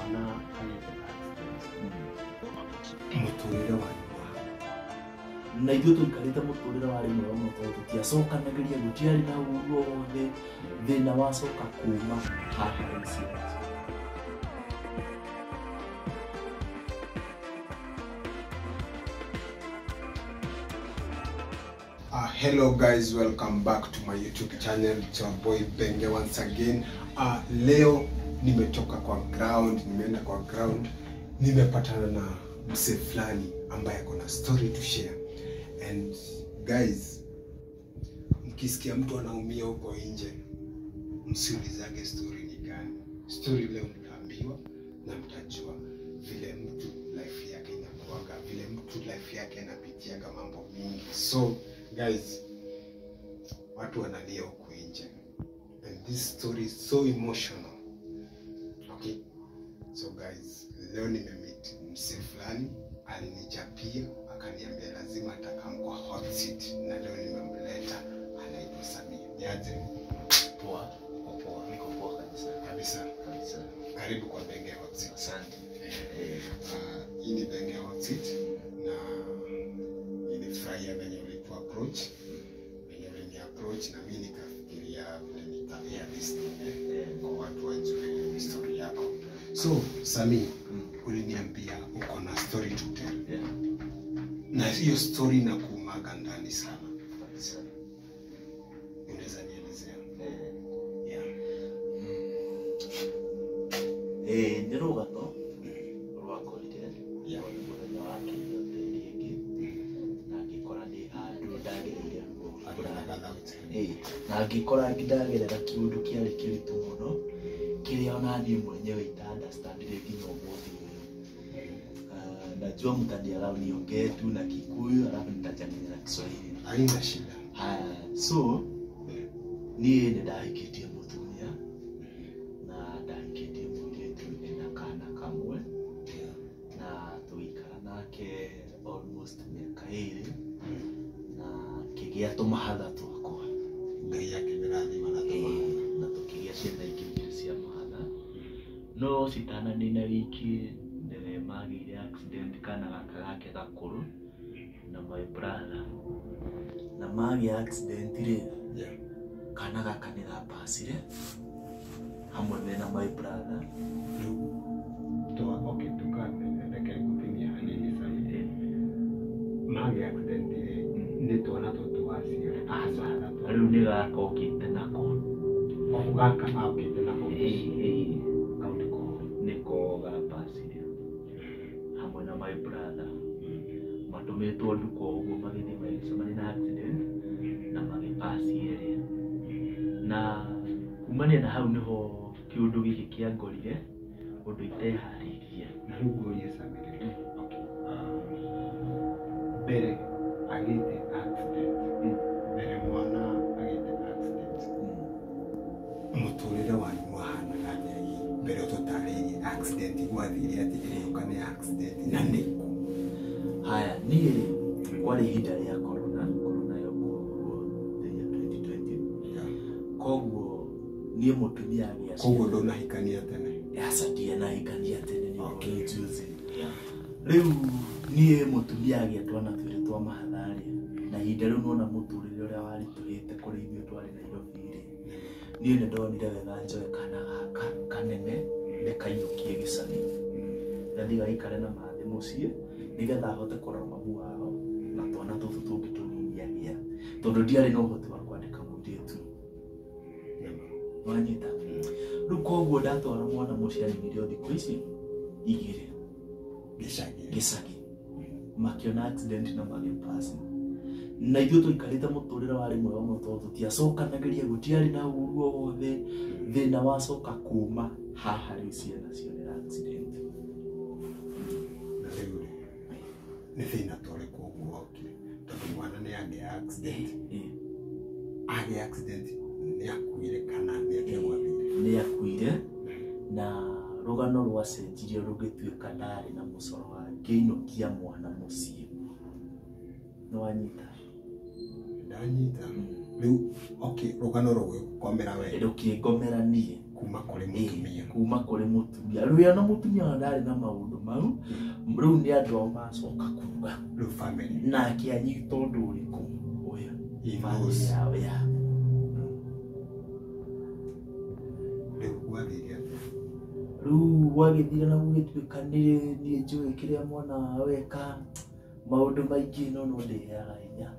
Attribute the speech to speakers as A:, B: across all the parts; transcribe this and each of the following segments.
A: mwana muturire wa na ithuĩ tũikarĩte mũtũrĩre wa rimwe wa mũtũrĩre tũtiacokanagĩria gũtiarĩ na ũru wothe thĩna wacoka kuma haha ici.
B: Hello guys, welcome back to my YouTube channel. It's your boy Benge once again. Leo nimetoka kwa ground, nimeenda kwa ground, nimepatana na mse fulani ambaye akona story to share. And guys, mkisikia mtu anaumia huko nje, msiulizage story ni gani. Story leo mtaambiwa na mtajua vile mtu life yake inakuaga, vile mtu life yake inapitiaga mambo mingi. So guys, watu wanalia huko nje, and this story is so emotional. Okay, so guys, leo nimemeet mse fulani, alinichapia akaniambia lazima atakam kwa hot seat, na leo nimemleta, anaitwa Samia. Niaje?
A: Poa, niko poa
B: Kabisa. Karibu kwa Benge Hot Seat.
A: Asante.
B: Hii ni Benge Hot Seat, na nilifurahia venye approach na mimi nikafikiria vile nitafanya this kwa watu wajue story yako. So Sami, uliniambia uko na story to tell. Na hiyo story inakuumaga ndani sana. Unaweza nielezea?
A: Ndiruga to rwakorire muthenya wa kiyote rĩngĩ na ngĩkora ndĩ handũ ndagereire na ngĩkora ndagerera kĩũndũ kĩarĩ kĩritũ mũno kĩrĩa ona niĩ mwenyewe ita-understand-ire nginya ũmũthĩ ũyũ. Najua mtanielewa tu na Kikuyu alafu nitachanganya na Kiswahili.
B: Haina shida.
A: So niĩ nĩ ndahikĩtie mũtumia na ndahikĩtie mũirĩtu ena kana kamwe na tũikara nake almost mĩaka 2 na kĩgĩa tũmahatha twakwa.
B: Ngai akĩmĩrathima na tũmahatha.
A: Na tũkĩgĩa ciana ingĩ cia mahatha. No citananina wiki nĩ magĩire accident kana gaka gake gakũrũ na my brother. Na magĩa accident rĩ, kana gaka nĩ gapacire hamwe na my brother.
B: Okay, tukapeleke kutimia hanini sana. Magĩa accident nĩ twana tũtũ wacio.
A: Rĩu nĩ gaka okĩte nako.
B: Gaka okĩte nako.
A: Nĩko gapacire hamwe na my brother. Matũmĩtwo nduka ũguo magĩthiĩ magĩcemania na accident na magĩpacire. Na kumania na hau nĩho kĩũndũ gĩkĩ kĩangorire ũndũ iteharĩirie.
B: Na rĩu nguorie Samia. Mbere agĩte accident. Mbere mwana agĩte accident. Mũtũrĩre wanyu mwahanaga atĩa? Mbere tũtarĩirie accident gwathire atĩ ĩrĩũka nĩ accident na nĩkũ?
A: Niĩ kwarĩ ihinda rĩa corona yokuo thĩinĩ 2020. Koguo niĩ mũtumia agĩaciara.
B: Koguo ndũnahikania tene?
A: Aca nahikania tene nĩ juzi. Rĩu niĩ mũtumia agĩa twana twĩrĩ twa mahatha-rĩ, na ihinda rĩu nona mũtũrĩre ũrĩa waritũhĩte kũrĩ ithuĩ twarĩ Nairobi-rĩ, niĩ nĩ ndonire wega njoe kana gaka kanene ndĩkainũkie gĩcagi gathiĩ gaikare na mathĩ mũciĩ nĩgetha ahote kũrora mamu wao na twana tũtũ tũngĩ tũnini, tondũ ndiarĩ na ũhoti wa kwandĩka mũirĩtu. Wanyita? Rĩu koguo ndatwara mwana mũciĩ aninirio thikũ ici 2 gĩcagi makĩona accident na magĩpaci. Na ithuĩ tũikarĩte mũtũrĩre wa rimwe wa mũtũrĩre tũtiacokanagĩria gũtiarĩ na ũru o wothe thĩna wacoka kuma haha rĩu ciana cionera accident.
B: Na rĩu nĩ thĩna tũrĩkũ ũguo okire tondũ mwana nĩ agĩa accident? Agĩa accident nĩ akuire kana nĩ atĩa gwathire?
A: Nĩ akuire na rũgano rwacenjirio rũgĩtuĩka ndarĩ na mũcoro wa ngĩinũkia mwana mũciĩ. Nĩ wanyita?
B: Ndanyita. Riu okay rugano rwo komera we
A: rukingomera nie
B: kuma kuri mutumia
A: rũya na mutumia ndari na maundu mau riu ni andu ao macoka kuga
B: riu family
A: na akianyita undu uriku uya
B: family
A: yao ya riu wagithire na gugituika ni njui kiria mwana weka maundu maingi no ndiheaga hinya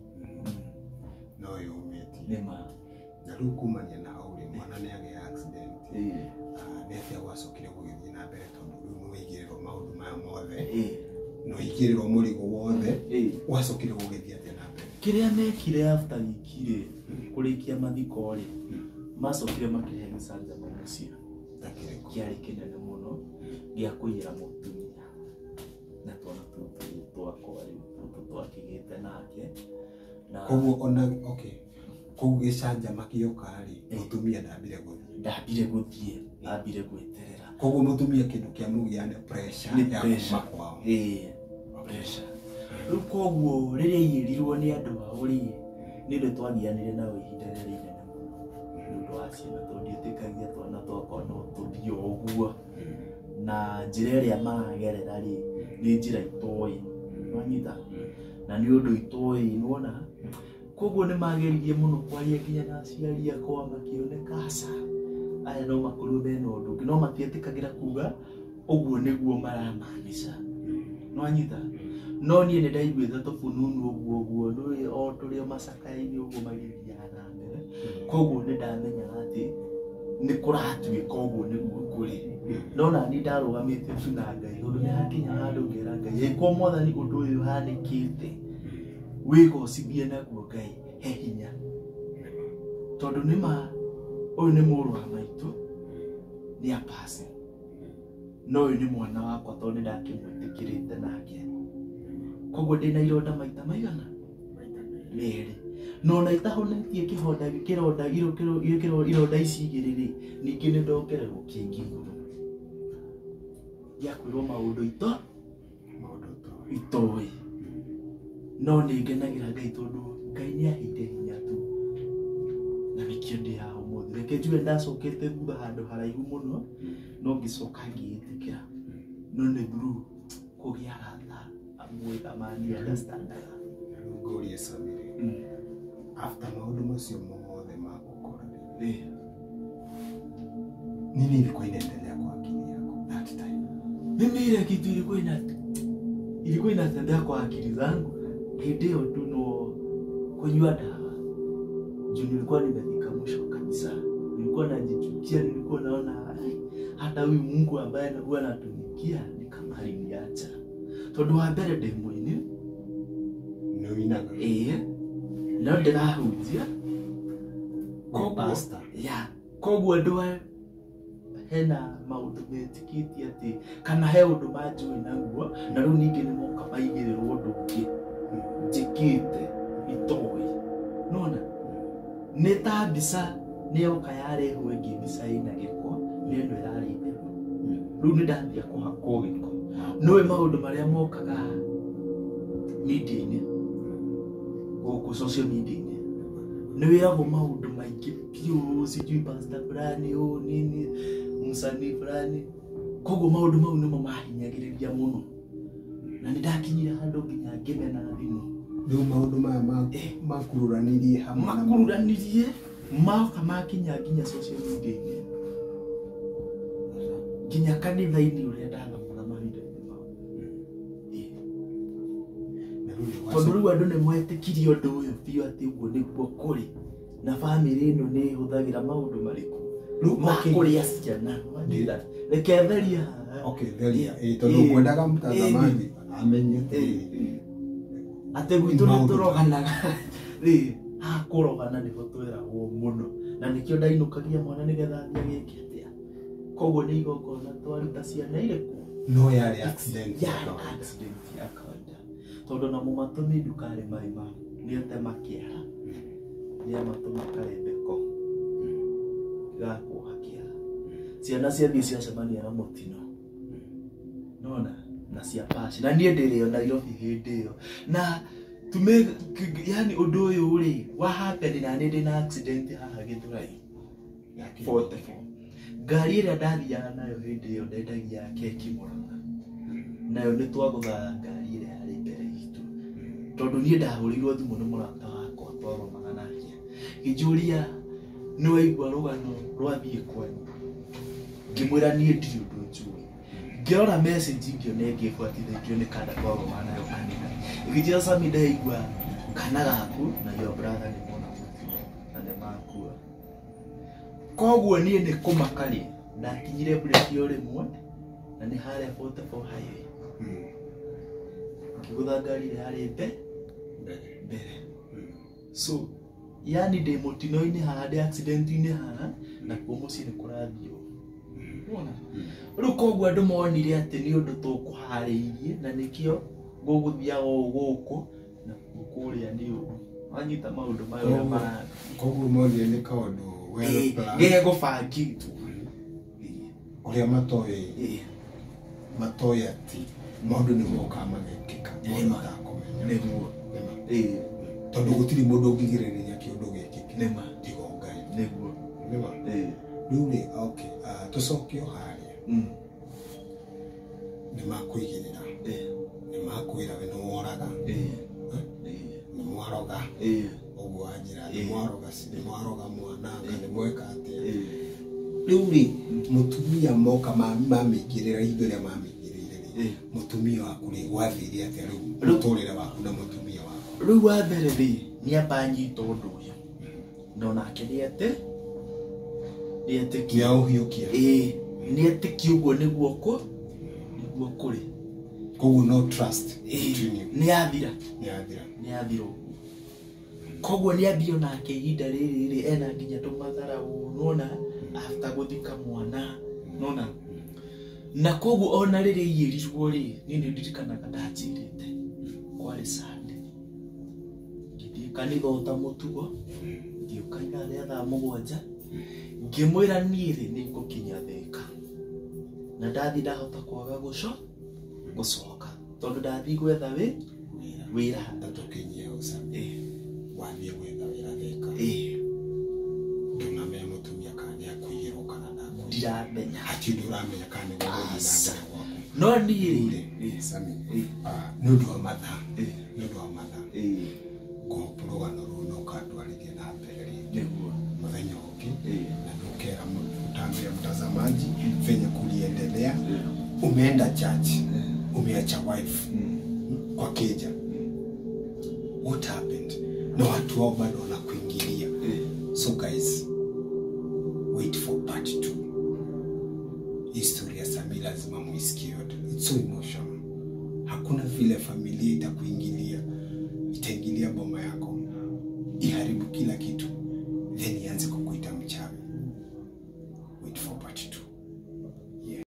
B: no yumeti
A: nima
B: na riu kumania na auri mwana ni age accident nete gwacokire gugithie na mbere tondu riu no igiriro maundu maya mothe no igiriro murigo wothe gwacokire gugithie atia na mbere
A: kiria mekire after gikire kurikia mathiko ri macokire makirehe gicanja mucio kiari kinene muno gia kuira mutumia na twana twakwa twakigite nake na
B: koguo ona okay koguo gicanja makioka ri mutumia ndambire guthie
A: ndambire gweterera
B: koguo mutumia kindu kia mugiane pressure ya makwao
A: pressure riu koguo riria yirirwo ni andu ao ri ni ndu twagianire na ihinda riria inene muno ndu wa ciana tonditikagia twana twakwa no tuthie uguo na njira iria maragerera ri ni njira itoi nwanyita na ni undu itoi nuona koguo ni mageririe muno kwaria kinya na aciari akwa makioneka asa aya no makuru beno undu no matietikagira kuga uguo niguo maramanisha nwanyita no nie ni ndaiguitha tufununu uguo no o turio macakaini uguo magiria na mbere koguo ni ndamenya ati ni kuratuika uguo niguo kuri no na ni ndarugamite tu na Ngai undu ni hakinya handu ngera Ngai ko mwathani undu uyu hanikite wigo cibie naguo Ngai he hinya tondu ni ma uyu ni muru wa maitu ni apasi no uyu ni mwana wakwa tondu ndakimwitikirite nake koguo ndina ironda maita maigana meri no na itahonetie kironda ironda ici igiriri ningi ni ndongererwo kingi iguru yakwirwo maundu itoi no ningenagira Ngai tondu Ngai ni ahinde hinya tu na nikio ndi haho muthi reke njue ndacokete thutha handu haraihu muno no ngicoka ngiitikira no ni through kugia ratha amwe amani understand
B: ngori samiri after maundu macio mothe magukora nini ilikuwa inaendelea kwa akili yako that time
A: mimi ile kitu ilikuwa inatembea kwa akili zangu hideo tu no kunywa dawa juu nilikuwa nimefika mwisho kabisa nilikuwa najichukia nilikuwa naona hata huyu Mungu ambaye anakuwa anatumikia ni kama aliniacha tondu wa mbere ndimwini
B: no inaga
A: no ndirahunjia
B: pastor
A: koguo andu hena maundu metikitie ati kana he undu manjui naguo na riu ningi ni moka maigirirwo undu ungi njikite itoi nona ni ta mbica ni yoka yarehwo ingi mbica ina giko ni ndo irarite riu ni ndathia kuhakwo giko no maundu maria mokaga media-ini guku social media-ini ni wirago maundu maingi piu sijui pastor fulani nini musani fulani koguo maundu mau nimo mahinyagiriria muno na nindakinyira handu nginya ngimena thimu
B: riu maundu maya makururanirie hamwe
A: makururanirie maka makinya nginya social media-ini nginya kanitha-ini uria ndathamura mahinda-ini mau tondu riu andu ni mwetikirie undu uyu biu ati uguo niguo kuri na family ino ni huthagira maundu mariku makuria ciana reke theria
B: theria tondu kwendaga mtazamaji amenye
A: ati gwitu ni turoganaga kurogana niho twiragwo muno na nikio ndainukagia mwana nigetha athie giki atia koguo ni igongona twaruta ciana iriku
B: no yari accident
A: ya kawaida tondu na mumatumi ndukari mai ma ni atema kiara ni amatuma karembeko gakuha kiara ciana ciathie ciacemania na mutino nona na cia pasi na nie ndirio Nairobi hindi iyo na yani undu uyu ri wa happen na ndi na accident haha Githurai ya 44 ngari ira ndathiaga nayo hindi iyo ndendagia keki Murang'a nayo ni twagutha ngari ira yari mbere itu tondu nie ndahurirwo thimu ni murata wakwa twathomana nake ngijuria ni waigua rugano rwathie kwanyu ngimwira nie ndirĩ ũndũ njũĩ ngĩrora message ngĩona ngĩbuatithĩtio nĩ kanda twathomana nayo kanitha ngĩjĩra Sami ndaigua kana gaku na your brother nĩ mwana na nĩ makua koguo nie nĩ kũmakari ndakinyire breakio rĩmwe na nĩ harĩa 44 highway ngĩgũtha ngari ĩrĩa yarĩ mbere so yani ndĩ mũtino-inĩ haha ndĩ accident-inĩ haha na kuo mũciĩ nĩ kũrathio unaona rĩu koguo andũ monire atĩ nĩ ũndũ tũkũharĩirie na nĩkĩo ngũgũthiaga gũkũ na kũrĩa nĩ ũndũ wanyita maũndũ mayo ma
B: koguo monire nĩ kaũndũ well planned
A: gegũbangĩtwo
B: ũrĩa matoĩ atĩ maũndũ nĩ moka magekĩka
A: nĩguo
B: tondũ gũtirĩ mũndũ ũngĩgirĩrĩria kĩũndũ gĩkĩ
A: nĩma
B: tiga Ngai
A: nĩguo
B: rĩu rĩ okay tũcoke o harĩa nĩ makũigĩrĩra nĩ makwĩra we nĩ woraga nĩ mwaroga ũguo wanjĩra nĩ mwaroga mwananga nĩ mweka atĩa rĩu rĩ mũtumia moka mamĩingĩrĩra hingo ĩrĩa mamĩingĩrĩire mũtumia waku rĩ gwathire atĩa rĩu mũtũrĩre waku na mũtumia waku
A: rĩu wa mbere rĩ nĩ amba nyita ũndũ ũyũ no nake nĩ atĩ
B: kia ũhiũkia
A: nĩ etĩkia ũguo nĩguo kũrĩ
B: koguo no trust
A: nĩ yathira ũguo koguo nĩ ambio nake ihinda rĩrĩ ena nginya tũmathara unaona after gũthika mwana unaona na koguo ona rĩrĩa iyĩrirwo rĩ niĩ nĩ ndirikanaga ndanjĩrĩte kwarĩ Sunday ngĩthiĩ kanitha ota mũtugo ngĩũka rĩa thaa 7 ngĩmwĩra niĩ rĩ nĩ ngũkinya Thĩka na ndathi ndahota kwaga gũcoka tondũ ndathi gwetha wĩra
B: tũkinyie Sunday wathiĩ gwetha wĩra Thĩka ndũnamenya mũtumia kana nĩ akũigĩrwo kana
A: ndiramenya
B: hatirĩ ũramenya kana nĩ gũgũthiĩ
A: no niĩ rĩ
B: Sami nĩ ũndũ wa mathaa ngũhopa rũgano rũu no kandwarithia na mbere
A: nĩguo
B: mũthenya ũngĩ na ndũkera mtambia mtazamaji venye kuliendelea umeenda church umeacha wife kwa keja what happened na watu wao bado wanakuingilia so guys wait for part 2 historia Sami lazima muisikie yote it's so emotional hakuna vile familia itakuingilia itaingilia boma yako iharibu kila kitu then ianze kukuita